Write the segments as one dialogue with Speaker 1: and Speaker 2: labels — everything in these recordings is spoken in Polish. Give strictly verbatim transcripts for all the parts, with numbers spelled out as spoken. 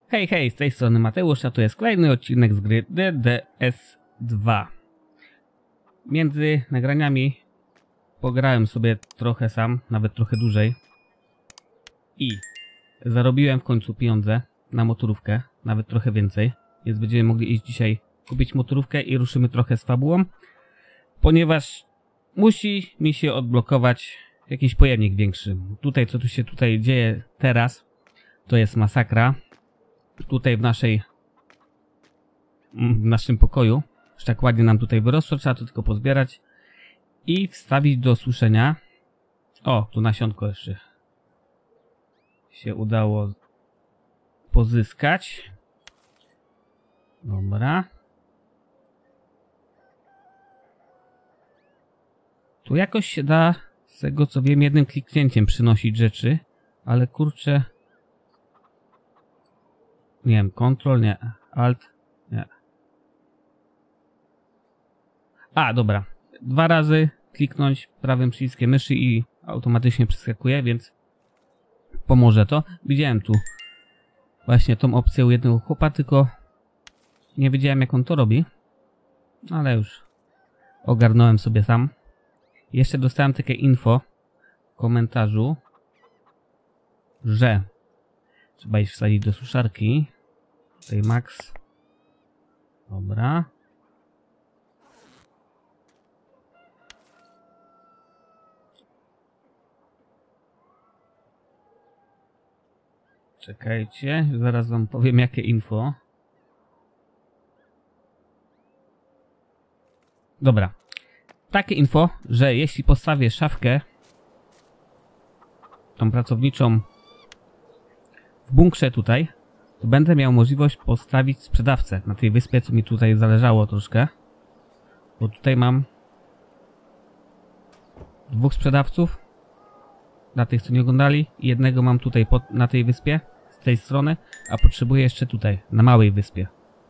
Speaker 1: Hej, hej, z tej strony Mateusz, a to jest kolejny odcinek z gry D D S dwa. Między nagraniami pograłem sobie trochę sam, nawet trochę dłużej. I zarobiłem w końcu pieniądze na motorówkę, nawet trochę więcej. Więc będziemy mogli iść dzisiaj kupić motorówkę i ruszymy trochę z fabułą. Ponieważ musi mi się odblokować jakiś pojemnik większy. Tutaj, co tu się tutaj dzieje teraz, to jest masakra. Tutaj w naszej w naszym pokoju już tak ładnie nam tutaj wyrosło, trzeba to tylko pozbierać i wstawić do suszenia. O, tu nasionko jeszcze się udało pozyskać. Dobra. Tu jakoś się da, z tego co wiem, jednym kliknięciem przynosić rzeczy, ale kurczę, nie wiem, Ctrl, nie, Alt, nie. A, dobra. Dwa razy kliknąć prawym przyciskiem myszy i automatycznie przeskakuje, więc pomoże to. Widziałem tu właśnie tą opcję u jednego chłopa, tylko nie wiedziałem, jak on to robi. Ale już ogarnąłem sobie sam. Jeszcze dostałem takie info w komentarzu, że trzeba iść wsadzić do suszarki. Tutaj max. Dobra. Czekajcie, zaraz wam powiem, jakie info. Dobra. Takie info, że jeśli postawię szafkę, tą pracowniczą, w bunkrze tutaj, to będę miał możliwość postawić sprzedawcę na tej wyspie, co mi tutaj zależało troszkę. Bo tutaj mam dwóch sprzedawców, dla tych, co nie oglądali, i jednego mam tutaj pod, na tej wyspie, z tej strony, a potrzebuję jeszcze tutaj, na małej wyspie,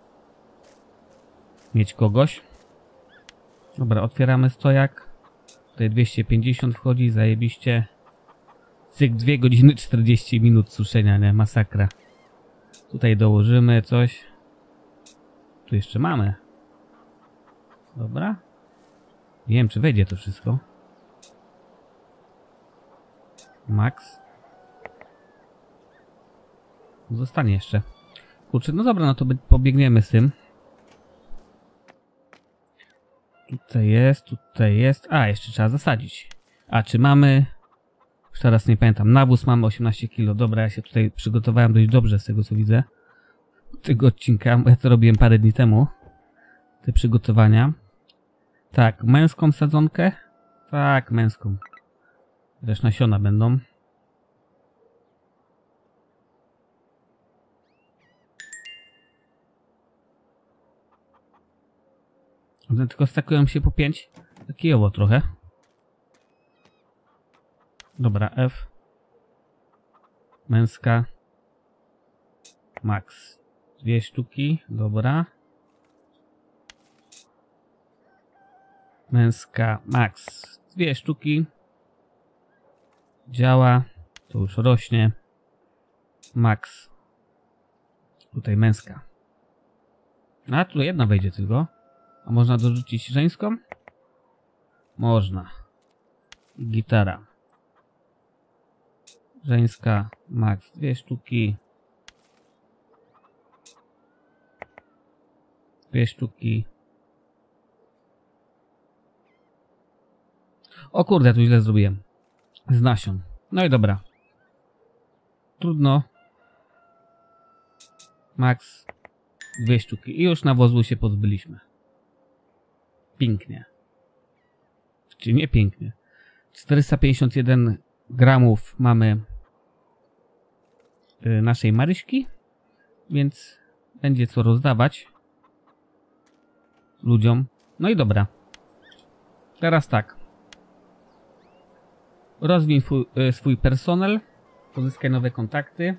Speaker 1: mieć kogoś. Dobra, otwieramy stojak. Tutaj dwieście pięćdziesiąt wchodzi, zajebiście. Cyk, dwie godziny czterdzieści minut suszenia, nie? Masakra. Tutaj dołożymy coś. Tu jeszcze mamy. Dobra. Nie wiem, czy wejdzie to wszystko. Max. Zostanie jeszcze. Kurczę, no dobra, no to pobiegniemy z tym. Tutaj jest, tutaj jest. A, jeszcze trzeba zasadzić. A, czy mamy... Już teraz nie pamiętam. Nawóz mamy osiemnaście kilo. Dobra, ja się tutaj przygotowałem dość dobrze z tego, co widzę. Tego odcinka. Ja to robiłem parę dni temu. Te przygotowania. Tak, męską sadzonkę. Tak, męską. Też nasiona będą. One tylko stakują się po pięć. Takiego trochę. Dobra, F. Męska. Max. Dwie sztuki. Dobra. Męska. Max. Dwie sztuki. Działa. To już rośnie. Max. Tutaj męska. A tu jedna wejdzie tylko. A można dorzucić żeńską? Można. Gitara. Żeńska. Max. Dwie sztuki. Dwie sztuki. O kurde, tu źle zrobiłem. Z nasion. No i dobra. Trudno. Max. Dwie sztuki. I już nawozu się pozbyliśmy. Pięknie. Czy nie pięknie. czterysta pięćdziesiąt jeden gramów mamy y, naszej Maryśki. Więc będzie co rozdawać ludziom. No i dobra. Teraz tak. Rozwij swój, y, swój personel. Pozyskaj nowe kontakty.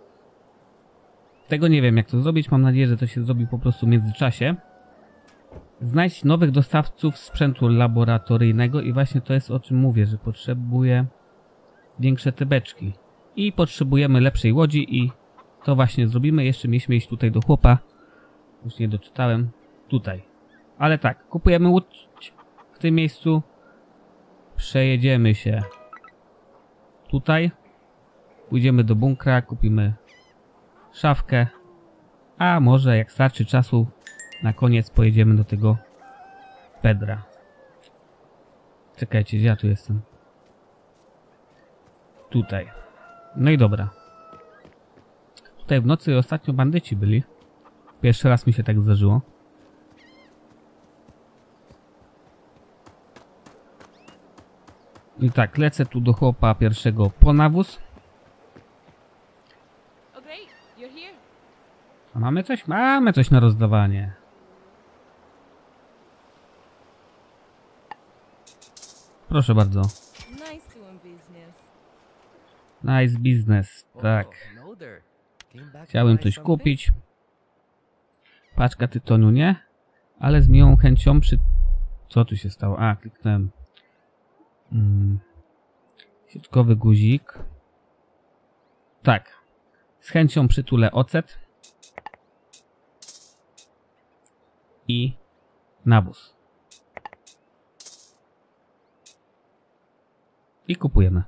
Speaker 1: Tego nie wiem, jak to zrobić. Mam nadzieję, że to się zrobi po prostu w międzyczasie. Znajdź nowych dostawców sprzętu laboratoryjnego i właśnie to jest, o czym mówię, że potrzebuję większe te beczki. I potrzebujemy lepszej łodzi i to właśnie zrobimy. Jeszcze mieliśmy iść tutaj do chłopa. Już nie doczytałem. Tutaj. Ale tak, kupujemy łódź w tym miejscu. Przejedziemy się tutaj. Pójdziemy do bunkra, kupimy szafkę. A może jak starczy czasu, na koniec pojedziemy do tego Pedra. Czekajcie, gdzie ja tu jestem? Tutaj. No i dobra. Tutaj w nocy ostatnio bandyci byli. Pierwszy raz mi się tak zdarzyło. I tak, lecę tu do chłopa pierwszego po nawóz. A mamy coś? Mamy coś na rozdawanie. Proszę bardzo. Nice business, tak. Chciałem coś kupić. Paczka tytoniu, nie? Ale z miłą chęcią przy... Co tu się stało? A, kliknąłem. Hmm. Środkowy guzik. Tak. Z chęcią przytulę ocet. I nawóz. I kupujemy.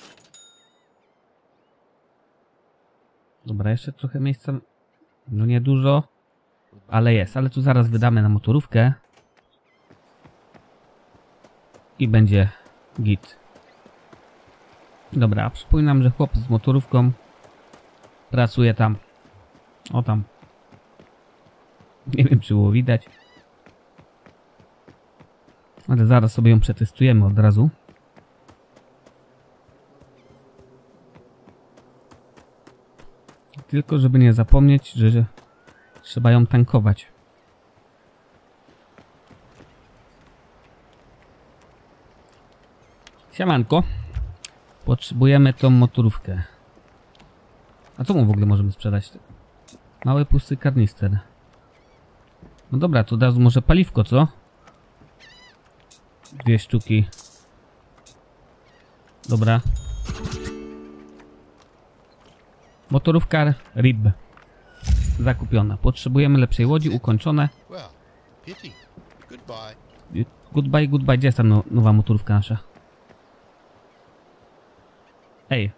Speaker 1: Dobra, jeszcze trochę miejsca. No niedużo. Ale jest. Ale tu zaraz wydamy na motorówkę. I będzie git. Dobra, przypominam, że chłop z motorówką pracuje tam. O tam. Nie wiem, czy było widać. Ale zaraz sobie ją przetestujemy od razu. Tylko żeby nie zapomnieć, że trzeba ją tankować. Siemanko. Potrzebujemy tą motorówkę. A co mu w ogóle możemy sprzedać? Mały pusty karnister. No dobra, to od razu może paliwko, co? Dwie sztuki. Dobra. Motorówka R I B. Zakupiona. Potrzebujemy lepszej łodzi, ukończone. Goodbye, goodbye. Gdzie jest ta no, nowa motorówka nasza? Ej.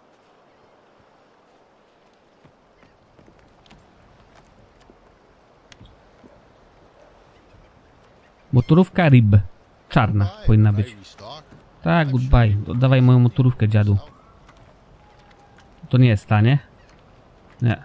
Speaker 1: Motorówka R I B. Czarna powinna być. Tak, goodbye. Oddawaj moją motorówkę, dziadu. To nie jest ta, nie? Nie.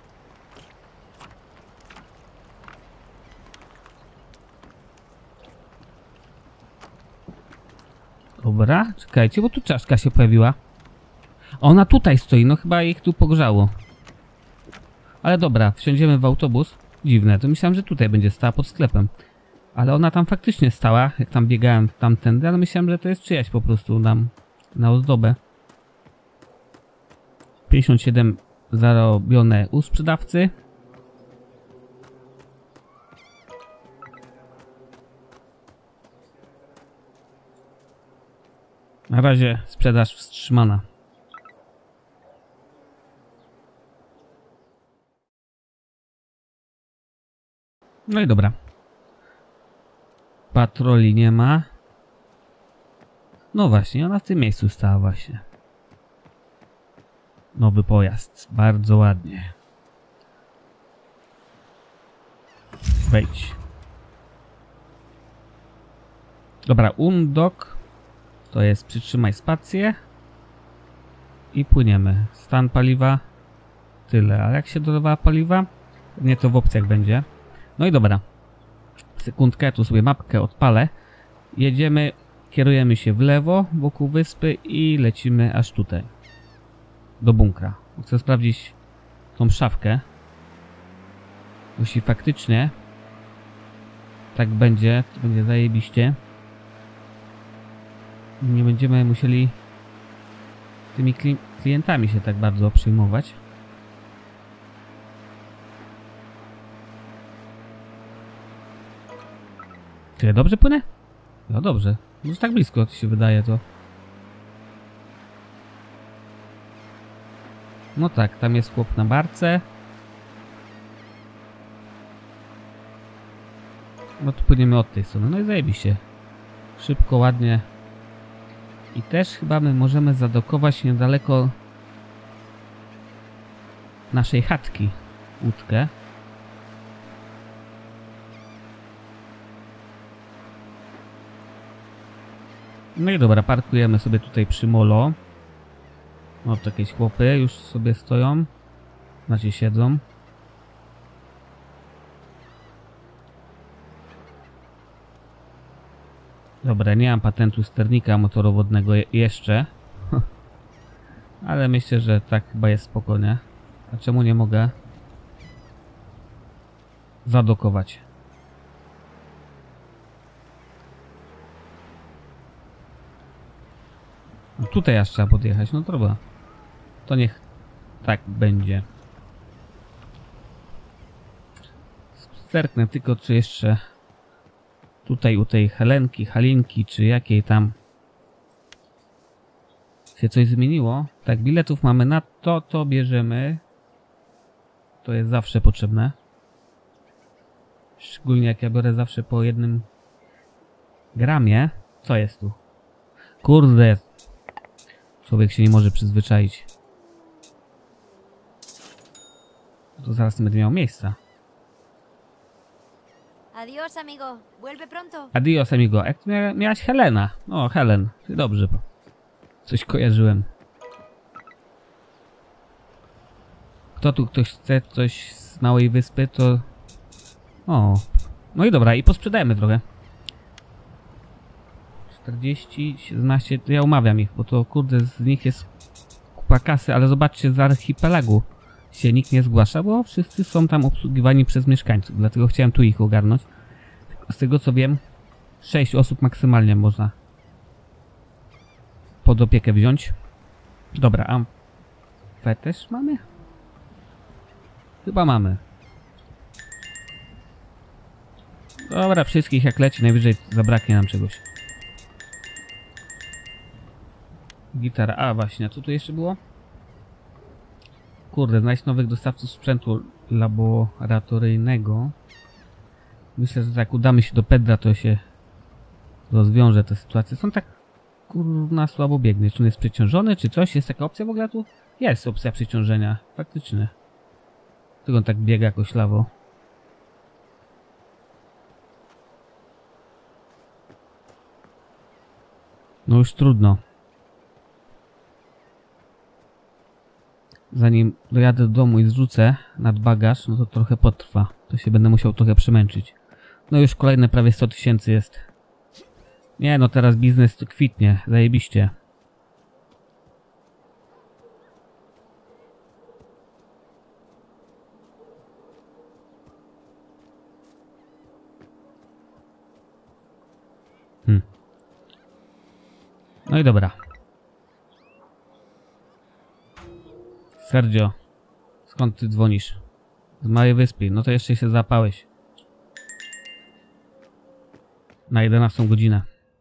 Speaker 1: Dobra, czekajcie, bo tu czaszka się pojawiła. Ona tutaj stoi, no chyba ich tu pogrzało. Ale dobra, wsiądziemy w autobus. Dziwne, to myślałem, że tutaj będzie stała pod sklepem. Ale ona tam faktycznie stała, jak tam biegałem tamtędy, ale myślałem, że to jest czyjaś po prostu nam na ozdobę. pięćdziesiąt siedem zarobione u sprzedawcy. Na razie sprzedaż wstrzymana. No i dobra. Patroli nie ma. No właśnie, ona w tym miejscu stała właśnie. Nowy pojazd. Bardzo ładnie. Wejdź. Dobra, undok. To jest przytrzymaj spację. I płyniemy. Stan paliwa. Tyle. A jak się dodawa paliwa? Nie, to w opcjach będzie. No i dobra. Sekundkę, tu sobie mapkę odpalę. Jedziemy, kierujemy się w lewo wokół wyspy i lecimy aż tutaj. Do bunkra. Chcę sprawdzić tą szafkę. Jeśli faktycznie tak będzie, to będzie zajebiście. Nie będziemy musieli tymi kli klientami się tak bardzo przejmować. Czy ja dobrze płynę? No dobrze. Może tak blisko to się wydaje to. No tak, tam jest chłop na barce. No tu płyniemy od tej strony. No i zajebiście. Szybko, ładnie. I też chyba my możemy zadokować niedaleko naszej chatki łódkę. No i dobra, parkujemy sobie tutaj przy molo. O, to jakieś chłopy już sobie stoją. Znaczy siedzą. Dobra, nie mam patentu sternika motorowodnego je jeszcze. Ale myślę, że tak chyba jest spokojnie. A czemu nie mogę zadokować? No tutaj aż trzeba podjechać, no dobra. To niech tak będzie. Zerknę tylko, czy jeszcze tutaj u tej Helenki, Halinki, czy jakiej tam się coś zmieniło. Tak, biletów mamy na to, to bierzemy. To jest zawsze potrzebne. Szczególnie jak ja biorę zawsze po jednym gramie. Co jest tu? Kurde. Człowiek się nie może przyzwyczaić. To zaraz nie będzie miał miejsca.
Speaker 2: Adiós, amigo. Vuelve pronto.
Speaker 1: Adios, amigo. Jak mia miałaś Helena. O, Helen. Dobrze. Coś kojarzyłem. Kto tu ktoś chce coś z małej wyspy, to... O. No i dobra, i posprzedajemy trochę. czterdzieści, siedemnaście, to ja umawiam ich, bo to kurde z nich jest kupa kasy, ale zobaczcie, z archipelagu się nikt nie zgłasza, bo wszyscy są tam obsługiwani przez mieszkańców, dlatego chciałem tu ich ogarnąć. Z tego co wiem, sześć osób maksymalnie można pod opiekę wziąć. Dobra, a F też mamy? Chyba mamy. Dobra, wszystkich jak leci, najwyżej zabraknie nam czegoś. Gitara, a właśnie, a co tu jeszcze było? Kurde, znaleźć nowych dostawców sprzętu laboratoryjnego. Myślę, że jak udamy się do Pedra, to się rozwiąże te sytuacje. Są tak kurna słabo biegnie. Czy on jest przeciążony, czy coś? Jest taka opcja w ogóle tu? Jest opcja przeciążenia, faktycznie. Tylko on tak biega jakoś lawo. No już trudno. Zanim dojadę do domu i zrzucę nad bagaż, no to trochę potrwa. To się będę musiał trochę przemęczyć. No już kolejne prawie sto tysięcy jest. Nie no, teraz biznes to kwitnie. Zajebiście. Hmm. No i dobra. Sergio, skąd ty dzwonisz? Z małej wyspy. No to jeszcze się zapałeś. Na jedenastą godzinę.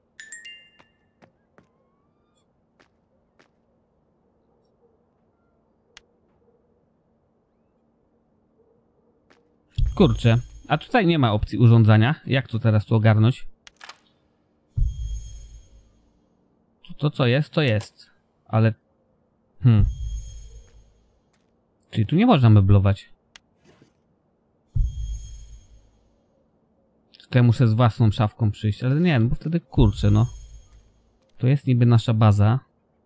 Speaker 1: Kurczę, a tutaj nie ma opcji urządzania. Jak to teraz tu ogarnąć? To co jest, to jest. Ale... Hmm. Czyli tu nie można meblować. Tutaj muszę z własną szafką przyjść, ale nie, no bo wtedy kurczę, no. To jest niby nasza baza.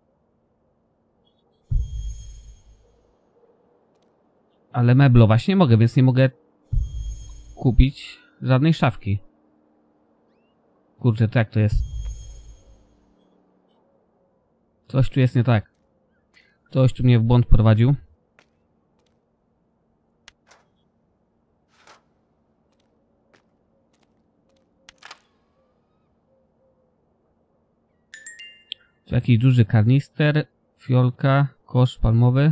Speaker 1: Ale meblować nie mogę, więc nie mogę kupić żadnej szafki. Kurczę, to jak to jest? Coś tu jest nie tak. Ktoś tu mnie w błąd prowadził. Tu jakiś duży karnister, fiolka, kosz palmowy.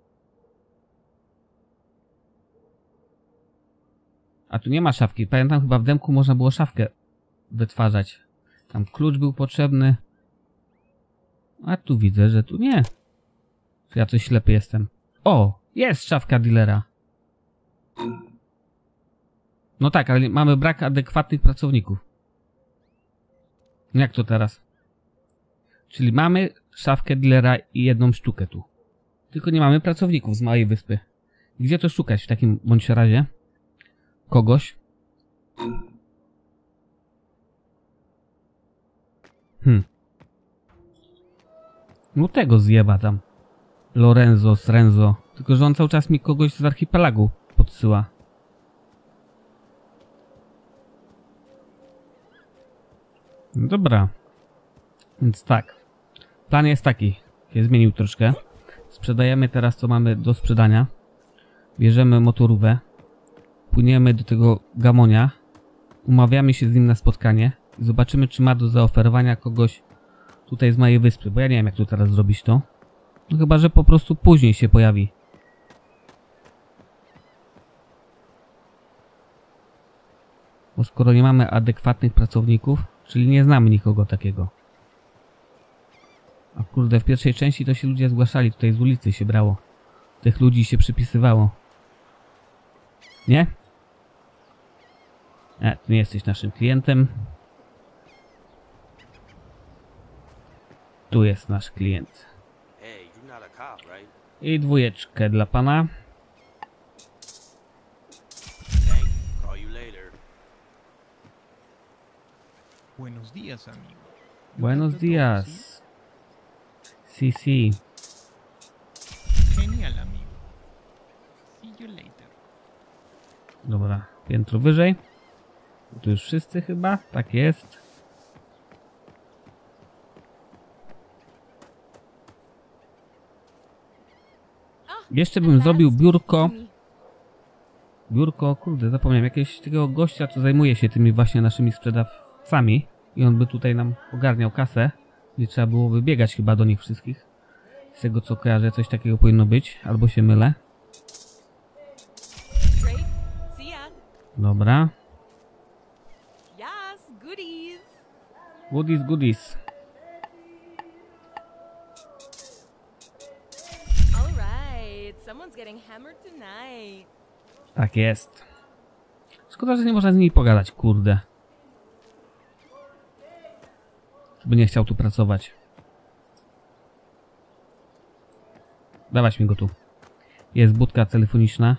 Speaker 1: A tu nie ma szafki. Pamiętam, chyba w demku można było szafkę wytwarzać. Tam klucz był potrzebny. A tu widzę, że tu nie. Czy ja coś ślepy jestem? O! Jest szafka dealera. No tak, ale mamy brak adekwatnych pracowników. Jak to teraz? Czyli mamy szafkę dealera i jedną sztukę tu. Tylko nie mamy pracowników z małej wyspy. Gdzie to szukać w takim bądź razie? Kogoś? Hmm. No tego zjeba tam. Lorenzo, Srenzo. Tylko że on cały czas mi kogoś z archipelagu podsyła. No dobra. Więc tak. Plan jest taki. Się zmienił troszkę. Sprzedajemy teraz co mamy do sprzedania. Bierzemy motorówę. Płyniemy do tego Gamonia. Umawiamy się z nim na spotkanie. I zobaczymy, czy ma do zaoferowania kogoś tutaj z mojej wyspy. Bo ja nie wiem, jak tu teraz zrobić to. No chyba, że po prostu później się pojawi. Bo skoro nie mamy adekwatnych pracowników, czyli nie znamy nikogo takiego. A kurde, w pierwszej części to się ludzie zgłaszali, tutaj z ulicy się brało. Tych ludzi się przypisywało. Nie? E, ty nie jesteś naszym klientem. Tu jest nasz klient. I dwójeczkę dla pana.
Speaker 3: Buenos días, amigo.
Speaker 1: Buenos días. Sí, sí.
Speaker 3: Genial, amigo. See you later.
Speaker 1: Dobra, piętro wyżej. Tu już wszyscy chyba, tak jest. Jeszcze bym zrobił biurko. Biurko, kurde, zapomniałem, jakiegoś takiego gościa, co zajmuje się tymi właśnie naszymi sprzedawcami. I on by tutaj nam ogarniał kasę. Nie trzeba byłoby biegać chyba do nich wszystkich. Z tego co kojarzę, coś takiego powinno być. Albo się mylę. Dobra.
Speaker 4: Yes, goodies.
Speaker 1: Goodies, goodies.
Speaker 4: All right, someone's getting hammered tonight.
Speaker 1: Tak jest. Szkoda, że nie można z nimi pogadać, kurde. By nie chciał tu pracować. Dawać mi go tu. Jest budka telefoniczna.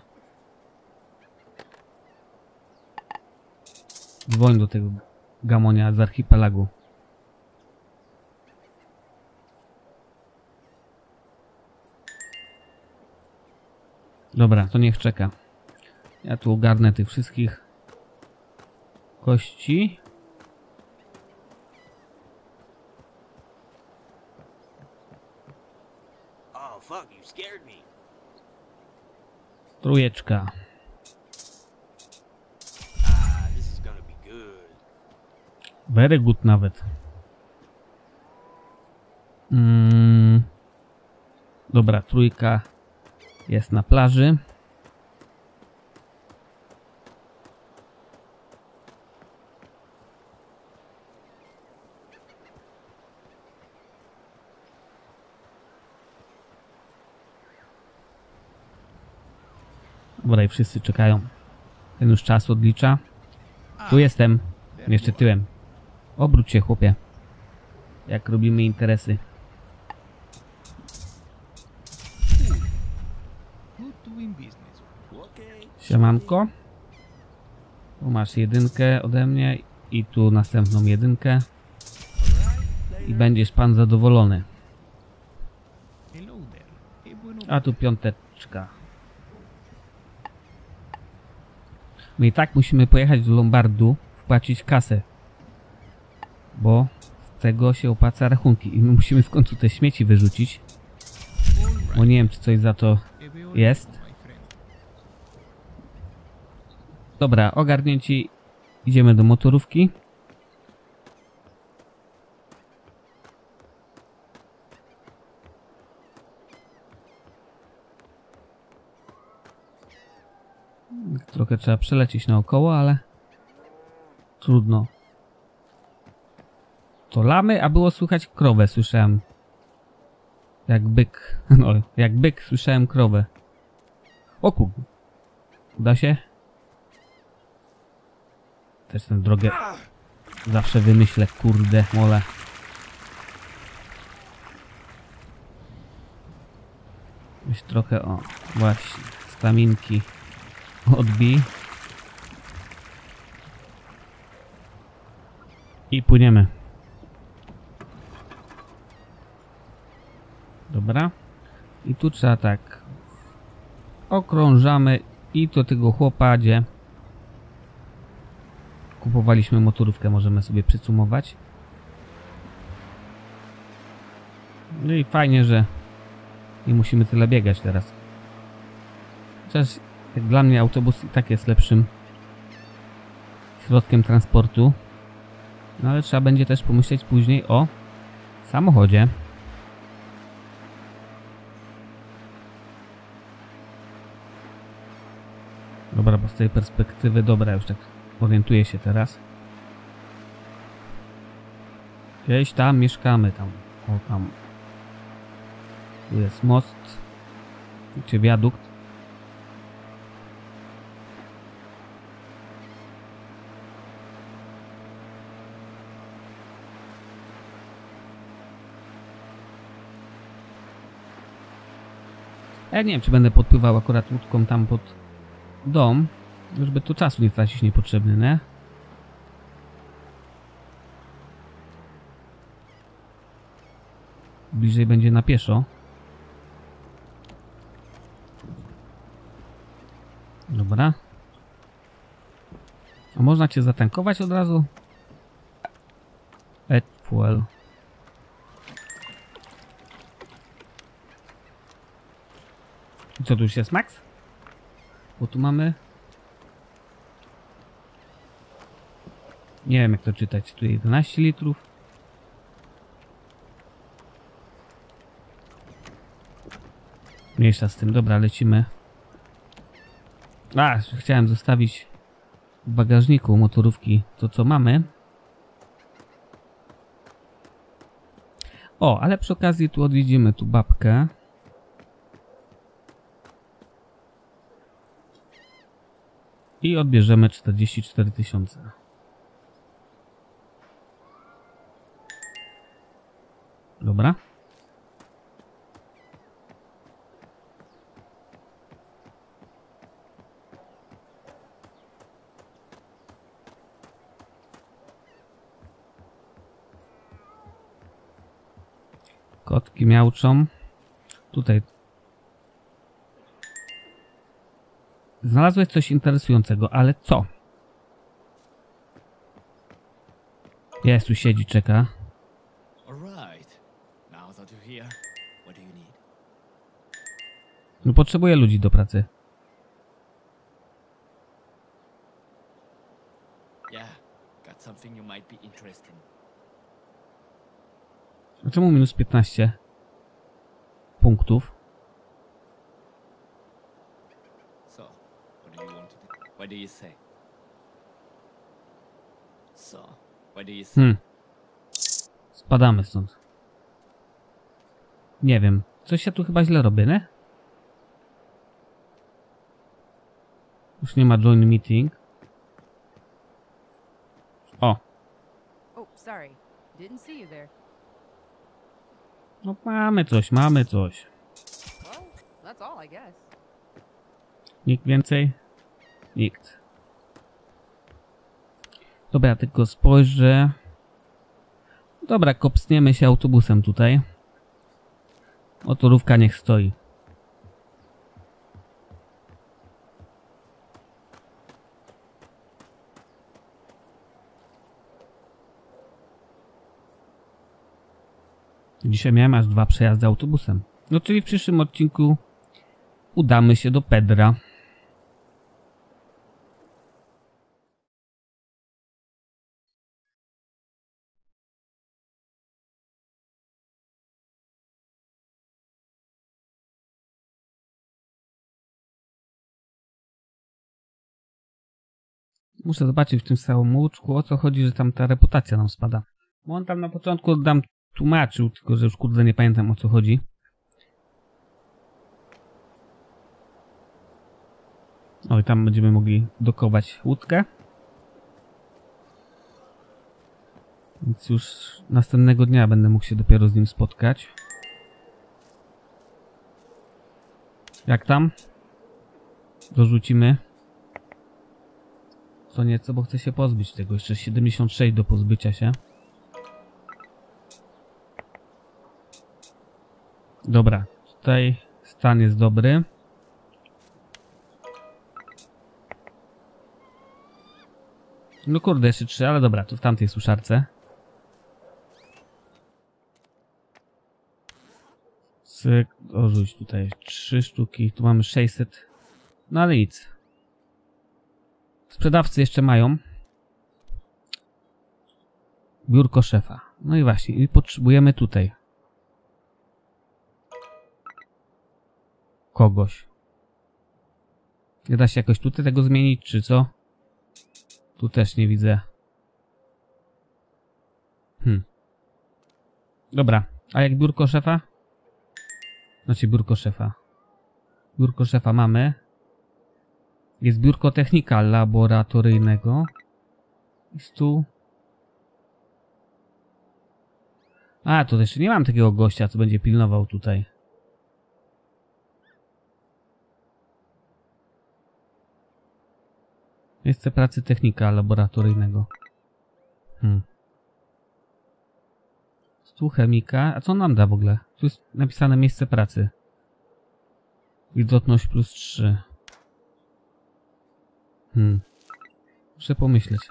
Speaker 1: Dzwoń do tego Gamonia z archipelagu. Dobra, to niech czeka. Ja tu ogarnę tych wszystkich kości.
Speaker 5: Oh fuck, you scared me.
Speaker 1: Trójeczka.
Speaker 5: Ah, this is gonna be good.
Speaker 1: Very good nawet. Mm. Dobra, trójka jest na plaży. Dobra, i wszyscy czekają. Ten już czas odlicza. Tu jestem. Jeszcze tyłem. Obróć się, chłopie. Jak robimy interesy.
Speaker 3: Good doing business.
Speaker 5: Okay.
Speaker 1: Siemanko. Tu masz jedynkę ode mnie i tu następną jedynkę. I będziesz pan zadowolony.
Speaker 3: Hello there. Qué bueno.
Speaker 1: A tu piąteczka. My i tak musimy pojechać do Lombardu, wpłacić kasę. Bo z tego się opłaca rachunki. I my musimy w końcu te śmieci wyrzucić. Bo nie wiem, czy coś za to
Speaker 3: Te veo
Speaker 1: jest.
Speaker 3: lejos, my friend.
Speaker 1: Dobra, ogarnięci. Idziemy do motorówki. Trochę trzeba przelecieć naokoło, ale trudno. To lamy, a było słychać krowę, słyszałem. Jak byk. No, jak byk słyszałem krowę. O kurde. Uda się? Też tę drogę zawsze wymyślę, kurde, mole. Już trochę, o, właśnie, staminki odbij. I płyniemy. Dobra. I tu trzeba tak. Okrążamy i do tego chłopa, gdzie kupowaliśmy motorówkę, możemy sobie przysumować. No i fajnie, że nie musimy tyle biegać teraz. Chociaż jak dla mnie autobus i tak jest lepszym środkiem transportu. No ale trzeba będzie też pomyśleć później o samochodzie. Dobra, bo z tej perspektywy, dobra, już tak orientuję się teraz. Gdzieś tam mieszkamy, tam, o tam. Tu jest most, czy wiadukt. Ja nie wiem, czy będę podpływał akurat łódką tam pod dom, żeby tu czasu nie tracić niepotrzebny, nie? Bliżej będzie na pieszo. Dobra. A można cię zatankować od razu? Add fuel. I co, tu już jest max? Bo tu mamy... Nie wiem, jak to czytać. Tu jedenaście litrów. Mniejsza z tym. Dobra, lecimy. A, chciałem zostawić w bagażniku motorówki to, co mamy. O, ale przy okazji tu odwiedzimy tu babkę. I odbierzemy czterdzieści cztery tysiące. Dobra. Kotki miauczą. Tutaj. Znalazłeś coś interesującego, ale co? Jest, tu siedzi, czeka. No potrzebuję ludzi do pracy. A czemu minus piętnaście punktów? Hmm. Spadamy stąd. Nie wiem. Coś ja tu chyba źle robię, nie? Już nie ma join meeting. O.
Speaker 6: Oh, sorry. Didn't see you there.
Speaker 1: No mamy coś, mamy coś.
Speaker 6: Well, that's all, I guess.
Speaker 1: Nikt więcej? Nikt. Dobra, tylko spojrzę. Dobra, kopsniemy się autobusem tutaj. Motorówka niech stoi. Dzisiaj miałem aż dwa przejazdy autobusem. No czyli w przyszłym odcinku udamy się do Pedra. Muszę zobaczyć w tym samouczku, o co chodzi, że tam ta reputacja nam spada. Bo on tam na początku nam tłumaczył, tylko że już kurde nie pamiętam, o co chodzi. O, i tam będziemy mogli dokować łódkę. Więc już następnego dnia będę mógł się dopiero z nim spotkać. Jak tam? Dorzucimy. Co nieco, bo chcę się pozbyć tego. Jeszcze siedemdziesiąt sześć do pozbycia się. Dobra, tutaj stan jest dobry. No kurde, jeszcze trzy, ale dobra, to w tamtej suszarce. Cyk, dorzuć tutaj trzy sztuki, tu mamy sześćset. No ale nic. Sprzedawcy jeszcze mają. Biurko szefa. No i właśnie, i potrzebujemy tutaj kogoś. Nie da się jakoś tutaj tego zmienić, czy co? Tu też nie widzę. Hmm. Dobra, a jak biurko szefa? Znaczy biurko szefa. Biurko szefa mamy. Jest biurko technika laboratoryjnego. Jest tu. A, to jeszcze nie mam takiego gościa, co będzie pilnował tutaj. Miejsce pracy technika laboratoryjnego. Hmm. Stół chemika. A co on nam da w ogóle? Tu jest napisane miejsce pracy. Wilgotność plus trzy. Hmm. Muszę pomyśleć.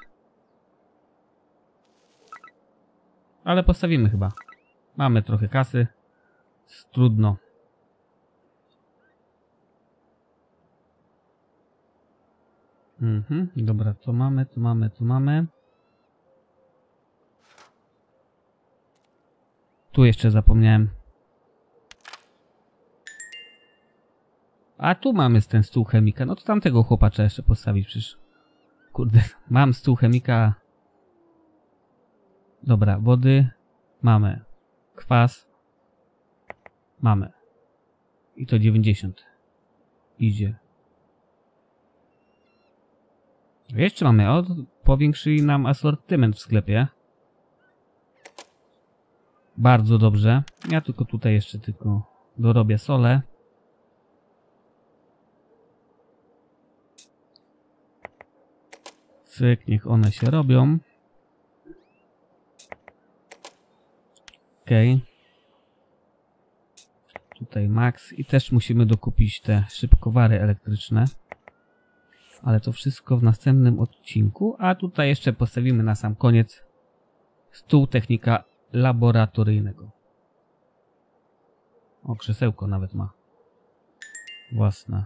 Speaker 1: Ale postawimy chyba. Mamy trochę kasy. Trudno. Mhm, dobra, to mamy, to mamy, to mamy. Tu jeszcze zapomniałem. A tu mamy ten stół chemika. No to tamtego chłopa trzeba jeszcze postawić przecież. Kurde, mam stół chemika. Dobra, wody. Mamy. Kwas. Mamy. I to dziewięćdziesiąt. Idzie. Jeszcze mamy. O, powiększyli nam asortyment w sklepie. Bardzo dobrze. Ja tylko tutaj jeszcze tylko dorobię solę. Cyk, niech one się robią. Okej. Okay. Tutaj max. I też musimy dokupić te szybkowary elektryczne. Ale to wszystko w następnym odcinku. A tutaj jeszcze postawimy na sam koniec stół technika laboratoryjnego. O, krzesełko nawet ma. Własne.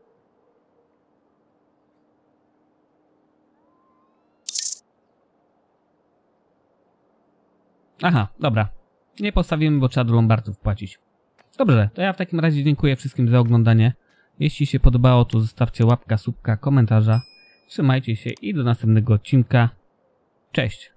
Speaker 1: Aha, dobra. Nie postawimy, bo trzeba do lombardów płacić. Dobrze, to ja w takim razie dziękuję wszystkim za oglądanie. Jeśli się podobało, to zostawcie łapka, subka, komentarza. Trzymajcie się i do następnego odcinka. Cześć!